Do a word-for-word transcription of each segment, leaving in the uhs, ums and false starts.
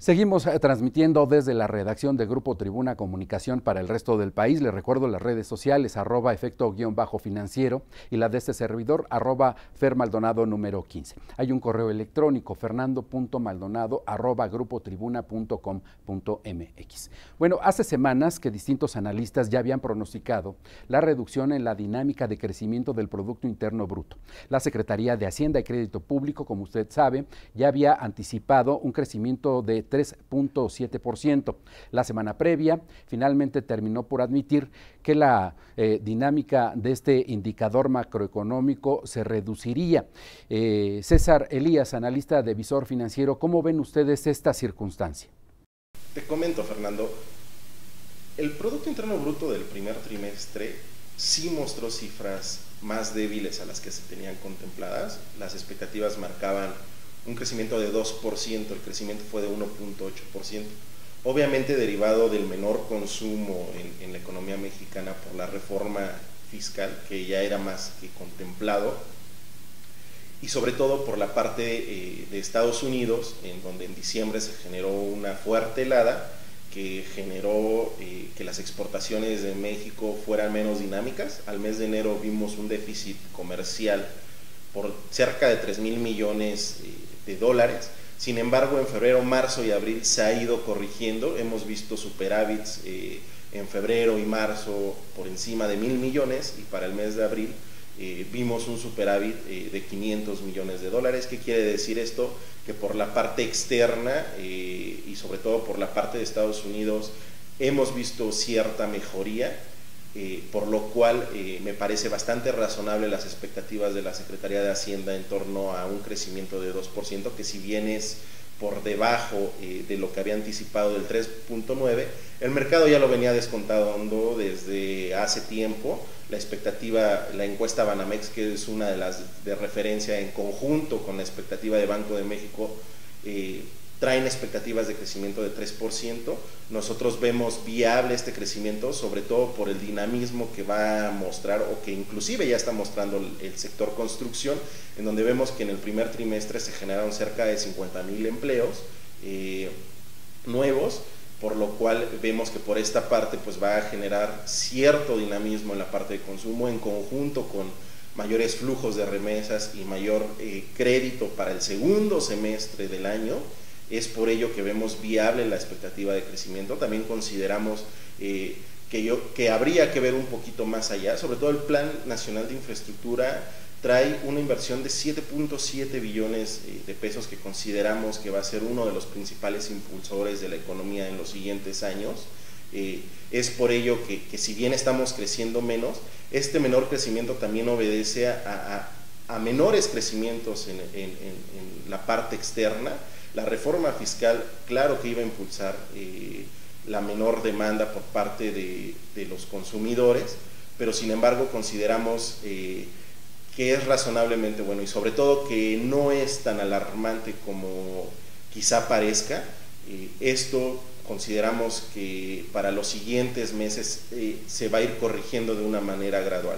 Seguimos eh, transmitiendo desde la redacción de Grupo Tribuna Comunicación para el resto del país. Les recuerdo las redes sociales, arroba efecto guión bajo financiero y la de este servidor, arroba fermaldonado número quince. Hay un correo electrónico, fernando.maldonado, arroba grupotribuna punto com punto mx. Bueno, hace semanas que distintos analistas ya habían pronosticado la reducción en la dinámica de crecimiento del Producto Interno Bruto. La Secretaría de Hacienda y Crédito Público, como usted sabe, ya había anticipado un crecimiento de tres punto siete por ciento. La semana previa finalmente terminó por admitir que la eh, dinámica de este indicador macroeconómico se reduciría. Eh, César Elías, analista de Visor Financiero, ¿cómo ven ustedes esta circunstancia? Te comento, Fernando, el Producto Interno Bruto del primer trimestre sí mostró cifras más débiles a las que se tenían contempladas. Las expectativas marcaban un crecimiento de dos por ciento, el crecimiento fue de uno punto ocho por ciento, obviamente derivado del menor consumo en, en la economía mexicana por la reforma fiscal, que ya era más que contemplado, y sobre todo por la parte eh, de Estados Unidos, en donde en diciembre se generó una fuerte helada que generó eh, que las exportaciones de México fueran menos dinámicas. Al mes de enero vimos un déficit comercial por cerca de tres mil millones eh, de dólares. Sin embargo, en febrero, marzo y abril se ha ido corrigiendo. Hemos visto superávits eh, en febrero y marzo por encima de mil millones, y para el mes de abril eh, vimos un superávit eh, de quinientos millones de dólares. ¿Qué quiere decir esto? Que por la parte externa eh, y sobre todo por la parte de Estados Unidos hemos visto cierta mejoría. Eh, por lo cual eh, me parece bastante razonable las expectativas de la Secretaría de Hacienda en torno a un crecimiento de dos por ciento, que si bien es por debajo eh, de lo que había anticipado del tres punto nueve, el mercado ya lo venía descontando desde hace tiempo. La expectativa, la encuesta Banamex, que es una de las de referencia en conjunto con la expectativa de Banco de México, eh, traen expectativas de crecimiento de tres por ciento. Nosotros vemos viable este crecimiento, sobre todo por el dinamismo que va a mostrar, o que inclusive ya está mostrando el, el sector construcción, en donde vemos que en el primer trimestre se generaron cerca de cincuenta mil empleos eh, nuevos, por lo cual vemos que por esta parte pues va a generar cierto dinamismo en la parte de consumo, en conjunto con mayores flujos de remesas y mayor eh, crédito para el segundo semestre del año. Es por ello que vemos viable la expectativa de crecimiento. También consideramos eh, que, yo, que habría que ver un poquito más allá. Sobre todo el Plan Nacional de Infraestructura trae una inversión de siete punto siete billones eh, de pesos, que consideramos que va a ser uno de los principales impulsores de la economía en los siguientes años. Eh, es por ello que, que si bien estamos creciendo menos, este menor crecimiento también obedece a, a, a menores crecimientos en, en, en, en la parte externa. La reforma fiscal, claro que iba a impulsar eh, la menor demanda por parte de, de los consumidores, pero sin embargo consideramos eh, que es razonablemente bueno, y sobre todo que no es tan alarmante como quizá parezca. Eh, esto consideramos que para los siguientes meses eh, se va a ir corrigiendo de una manera gradual.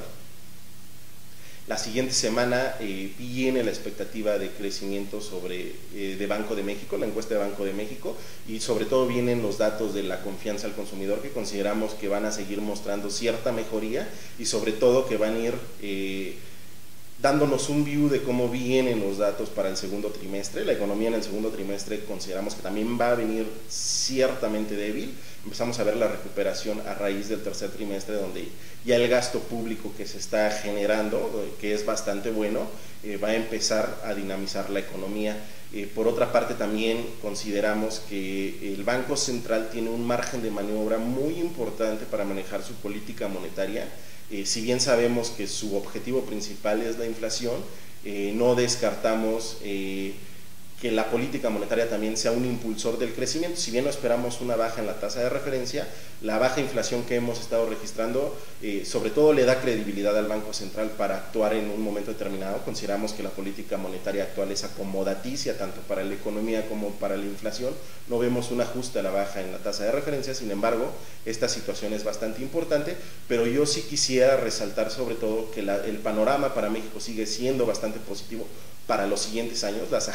La siguiente semana eh, viene la expectativa de crecimiento sobre, eh, de Banco de México, la encuesta de Banco de México, y sobre todo vienen los datos de la confianza al consumidor, que consideramos que van a seguir mostrando cierta mejoría, y sobre todo que van a ir eh, dándonos un view de cómo vienen los datos para el segundo trimestre. La economía en el segundo trimestre consideramos que también va a venir ciertamente débil. Empezamos a ver la recuperación a raíz del tercer trimestre, donde ya el gasto público que se está generando, que es bastante bueno, eh, va a empezar a dinamizar la economía. Eh, por otra parte, también consideramos que el Banco Central tiene un margen de maniobra muy importante para manejar su política monetaria. Eh, si bien sabemos que su objetivo principal es la inflación, eh, no descartamos eh, que la política monetaria también sea un impulsor del crecimiento. Si bien no esperamos una baja en la tasa de referencia, la baja inflación que hemos estado registrando eh, sobre todo le da credibilidad al Banco Central para actuar en un momento determinado. Consideramos que la política monetaria actual es acomodaticia tanto para la economía como para la inflación. No vemos un ajuste a la baja en la tasa de referencia. Sin embargo, esta situación es bastante importante, pero yo sí quisiera resaltar sobre todo que la, el panorama para México sigue siendo bastante positivo para los siguientes años. Las agendas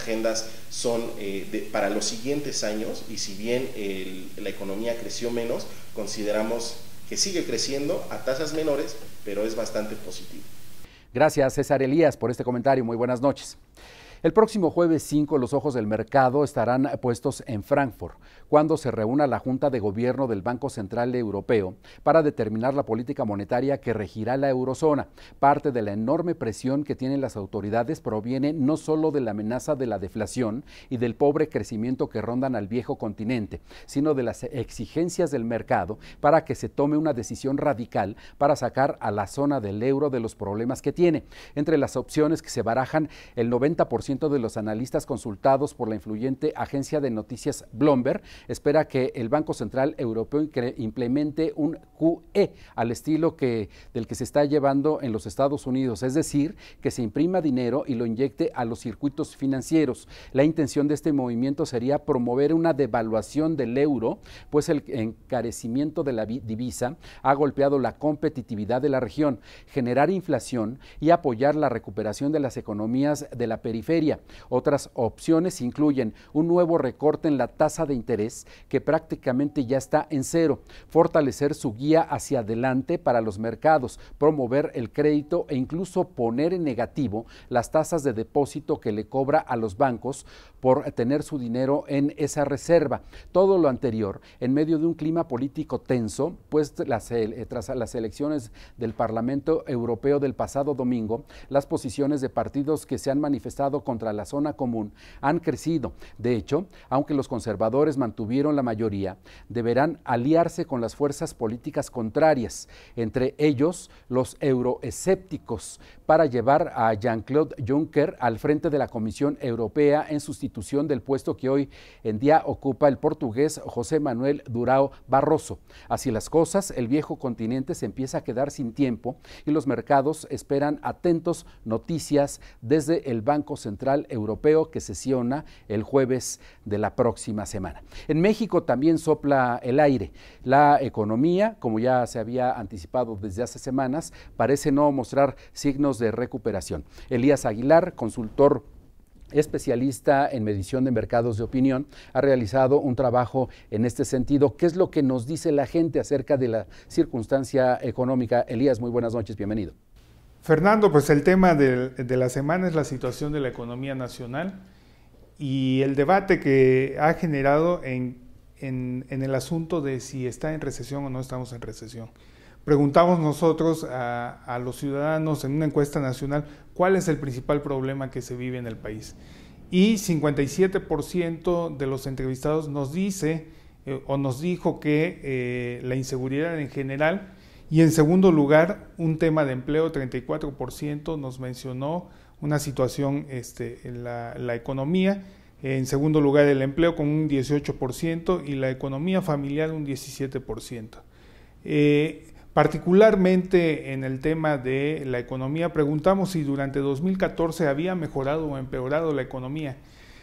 son eh, de, para los siguientes años, y si bien el, la economía creció menos, consideramos que sigue creciendo a tasas menores, pero es bastante positivo. Gracias, César Elías, por este comentario. Muy buenas noches. El próximo jueves cinco, los ojos del mercado estarán puestos en Frankfurt, cuando se reúna la Junta de Gobierno del Banco Central Europeo para determinar la política monetaria que regirá la eurozona. Parte de la enorme presión que tienen las autoridades proviene no solo de la amenaza de la deflación y del pobre crecimiento que rondan al viejo continente, sino de las exigencias del mercado para que se tome una decisión radical para sacar a la zona del euro de los problemas que tiene. Entre las opciones que se barajan, el noventa por ciento de los analistas consultados por la influyente agencia de noticias Bloomberg espera que el Banco Central Europeo implemente un Q E al estilo que, del que se está llevando en los Estados Unidos, es decir, que se imprima dinero y lo inyecte a los circuitos financieros. La intención de este movimiento sería promover una devaluación del euro, pues el encarecimiento de la divisa ha golpeado la competitividad de la región, generar inflación y apoyar la recuperación de las economías de la periferia. Otras opciones incluyen un nuevo recorte en la tasa de interés, que prácticamente ya está en cero, fortalecer su guía hacia adelante para los mercados, promover el crédito e incluso poner en negativo las tasas de depósito que le cobra a los bancos por tener su dinero en esa reserva. Todo lo anterior en medio de un clima político tenso, pues las, tras las elecciones del Parlamento Europeo del pasado domingo, las posiciones de partidos que se han manifestado contra la zona común han crecido. De hecho, aunque los conservadores mantuvieron la mayoría, deberán aliarse con las fuerzas políticas contrarias, entre ellos los euroescépticos, para llevar a Jean-Claude Juncker al frente de la Comisión Europea en sustitución del puesto que hoy en día ocupa el portugués José Manuel Durão Barroso. Así las cosas, el viejo continente se empieza a quedar sin tiempo y los mercados esperan atentos noticias desde el Banco Central Europeo, que sesiona el jueves de la próxima semana. En México también sopla el aire. La economía, como ya se había anticipado desde hace semanas, parece no mostrar signos de recuperación. Elías Aguilar, consultor especialista en medición de mercados de opinión, ha realizado un trabajo en este sentido. ¿Qué es lo que nos dice la gente acerca de la circunstancia económica? Elías, muy buenas noches, bienvenido. Fernando, pues el tema de, de la semana es la situación de la economía nacional y el debate que ha generado en, en, en el asunto de si está en recesión o no estamos en recesión. Preguntamos nosotros a, a los ciudadanos en una encuesta nacional cuál es el principal problema que se vive en el país. Y cincuenta y siete por ciento de los entrevistados nos dice eh, o nos dijo que eh, la inseguridad en general, y en segundo lugar un tema de empleo. Treinta y cuatro por ciento nos mencionó una situación este, en la, la economía. En segundo lugar el empleo con un dieciocho por ciento y la economía familiar un diecisiete por ciento. Eh, Particularmente en el tema de la economía, preguntamos si durante dos mil catorce había mejorado o empeorado la economía.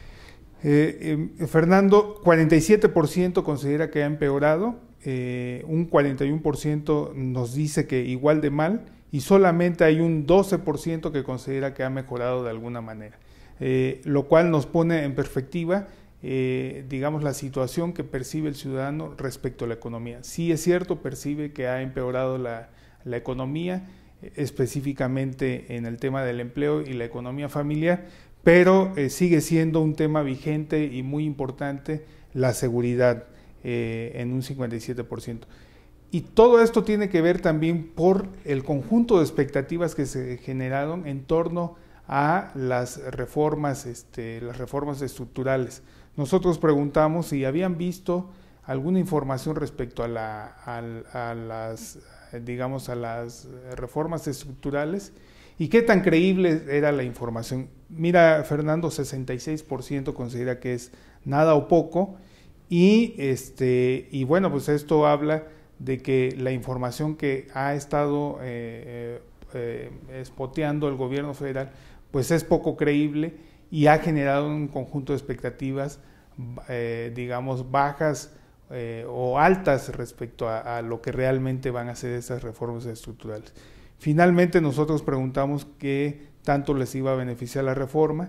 Eh, eh, Fernando, cuarenta y siete por ciento considera que ha empeorado, eh, un cuarenta y uno por ciento nos dice que igual de mal y solamente hay un doce por ciento que considera que ha mejorado de alguna manera, eh, lo cual nos pone en perspectiva Eh, digamos, la situación que percibe el ciudadano respecto a la economía. Sí es cierto, percibe que ha empeorado la, la economía, eh, específicamente en el tema del empleo y la economía familiar, pero eh, sigue siendo un tema vigente y muy importante la seguridad eh, en un cincuenta y siete por ciento. Y todo esto tiene que ver también por el conjunto de expectativas que se generaron en torno a las reformas, este, las reformas estructurales. Nosotros preguntamos si habían visto alguna información respecto a, la, a, a las, digamos, a las reformas estructurales y qué tan creíble era la información. Mira, Fernando, sesenta y seis por ciento considera que es nada o poco y, este, y bueno, pues esto habla de que la información que ha estado eh, eh, espoteando el gobierno federal pues es poco creíble y ha generado un conjunto de expectativas, eh, digamos, bajas eh, o altas respecto a, a lo que realmente van a ser esas reformas estructurales. Finalmente nosotros preguntamos qué tanto les iba a beneficiar la reforma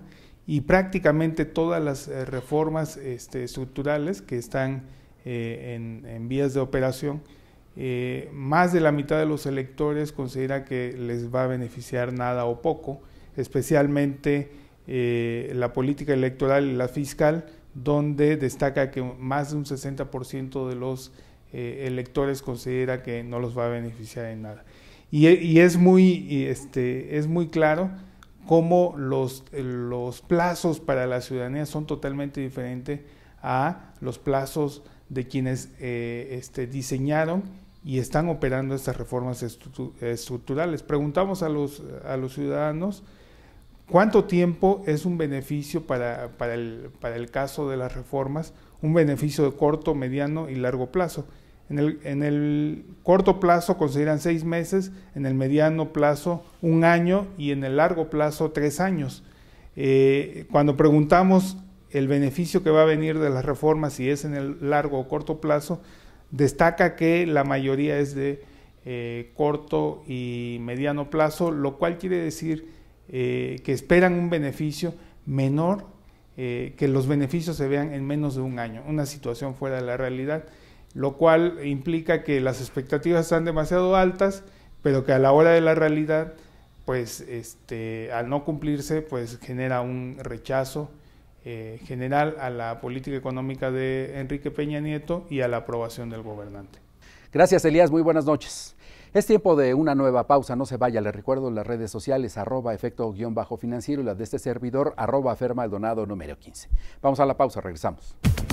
y prácticamente todas las eh, reformas este, estructurales que están eh, en, en vías de operación, eh, más de la mitad de los electores considera que les va a beneficiar nada o poco, especialmente eh, la política electoral y la fiscal, donde destaca que más de un sesenta por ciento de los eh, electores considera que no los va a beneficiar en nada. Y, y es muy, este, es muy claro cómo los, los plazos para la ciudadanía son totalmente diferentes a los plazos de quienes eh, este, diseñaron y están operando estas reformas estructurales. Preguntamos a los, a los ciudadanos cuánto tiempo es un beneficio para, para, el, para el caso de las reformas, un beneficio de corto, mediano y largo plazo. En el, en el corto plazo consideran seis meses, en el mediano plazo un año y en el largo plazo tres años. Eh, cuando preguntamos el beneficio que va a venir de las reformas, si es en el largo o corto plazo, destaca que la mayoría es de eh, corto y mediano plazo, lo cual quiere decir eh, que esperan un beneficio menor, eh, que los beneficios se vean en menos de un año, una situación fuera de la realidad, lo cual implica que las expectativas están demasiado altas, pero que a la hora de la realidad, pues este, al no cumplirse, pues genera un rechazo eh, general a la política económica de Enrique Peña Nieto y a la aprobación del gobernante. Gracias, Elías, muy buenas noches. Es tiempo de una nueva pausa, no se vaya, le recuerdo las redes sociales, arroba efecto guión bajo financiero y las de este servidor, arroba Fer Maldonado número quince. Vamos a la pausa, regresamos.